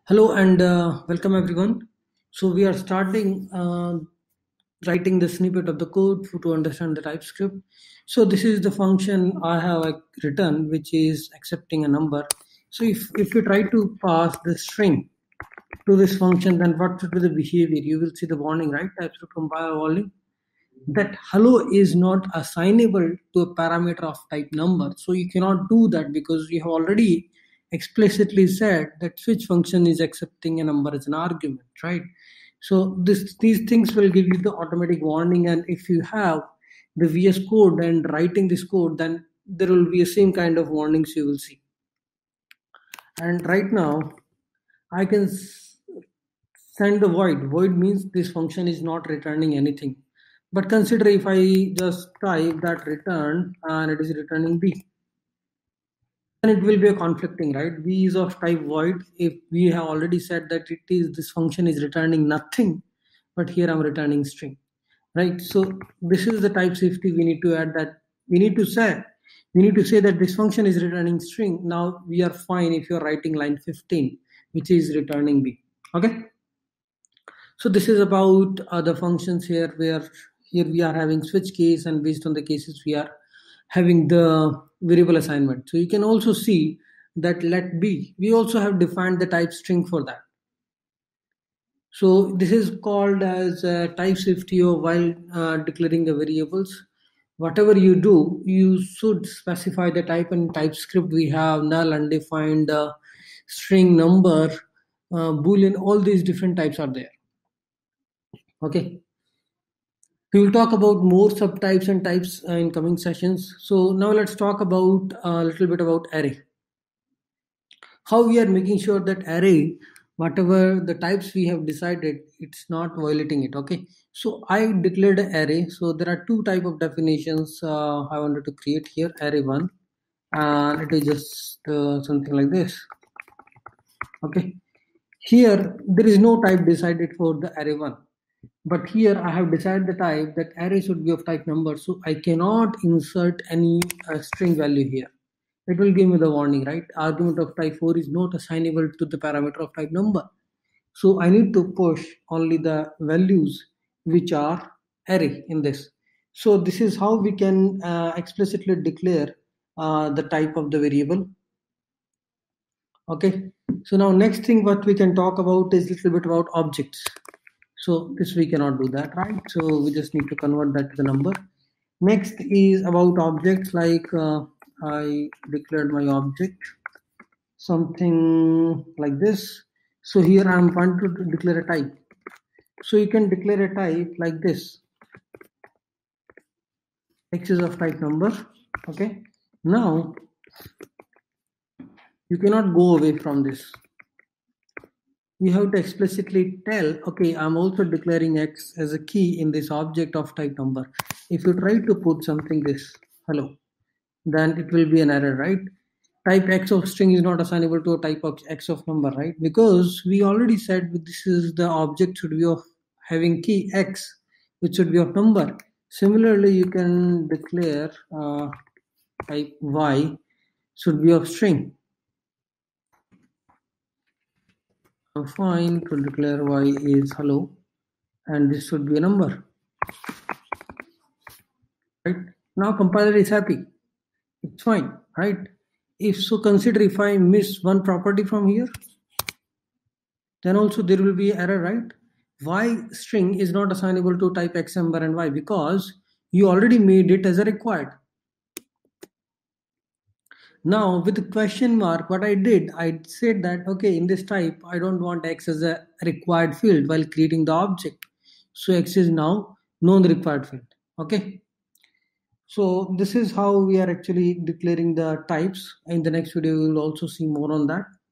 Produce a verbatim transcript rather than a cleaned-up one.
Hello and uh, welcome everyone. So we are starting uh, writing the snippet of the code for, to understand the TypeScript. So this is the function I have uh, written, which is accepting a number. So if, if you try to pass the string to this function, then what should be the behavior? You will see the warning, right? TypeScript compiler warning that hello is not assignable to a parameter of type number. So you cannot do that because we have already explicitly said that switch function is accepting a number as an argument, right? So this these things will give you the automatic warning, and if you have the V S code and writing this code, then there will be the same kind of warnings you will see. And right now I can send the void. Void means this function is not returning anything. But consider if I just type that return and it is returning B. Then it will be a conflicting, right? B is of type void. If we have already said that it is this function is returning nothing, but here I'm returning string, right? So this is the type safety we need to add, that we need to say we need to say that this function is returning string. Now we are fine if you're writing line fifteen, which is returning B. Okay. So this is about uh, the functions here, where here we are having switch case, and based on the cases we are having the variable assignment. So you can also see that let B, we also have defined the type string for that. So this is called as uh, type safety, or while uh, declaring the variables. Whatever you do, you should specify the type. And TypeScript we have null, undefined, uh, string, number, uh, boolean, all these different types are there. Okay. We will talk about more subtypes and types uh, in coming sessions. So now let's talk about a uh, little bit about array. How we are making sure that array, whatever the types we have decided, it's not violating it. Okay. So I declared an array. So there are two type of definitions uh, I wanted to create here. Array one, and it is just uh, something like this. Okay. Here there is no type decided for the array one. But here I have decided the type that array should be of type number, so I cannot insert any uh, string value here. It will give me the warning, right? Argument of type four is not assignable to the parameter of type number. So I need to push only the values which are array in this. So this is how we can uh, explicitly declare uh, the type of the variable. Okay. So now next thing what we can talk about is a little bit about objects. So this we cannot do that, right? So we just need to convert that to the number. Next is about objects, like uh, I declared my object something like this. So here I'm trying to declare a type. So you can declare a type like this. X is of type number. Okay. Now you cannot go away from this. You have to explicitly tell, okay, I'm also declaring X as a key in this object of type number. If you try to put something this, hello, then it will be an error, right? Type X of string is not assignable to a type of X of number, right? Because we already said this is the object should be of having key X, which should be of number. Similarly, you can declare uh, type Y should be of string. I'm fine to declare Y is hello, and this should be a number. Right? Now compiler is happy. It's fine, right? If so, consider if I miss one property from here, then also there will be error, right? Y string is not assignable to type X number and Y because you already made it as a required. Now with the question mark, what I did, I said that, okay, in this type, I don't want X as a required field while creating the object. So X is now non-required field. Okay. So this is how we are actually declaring the types. In the next video, we will also see more on that.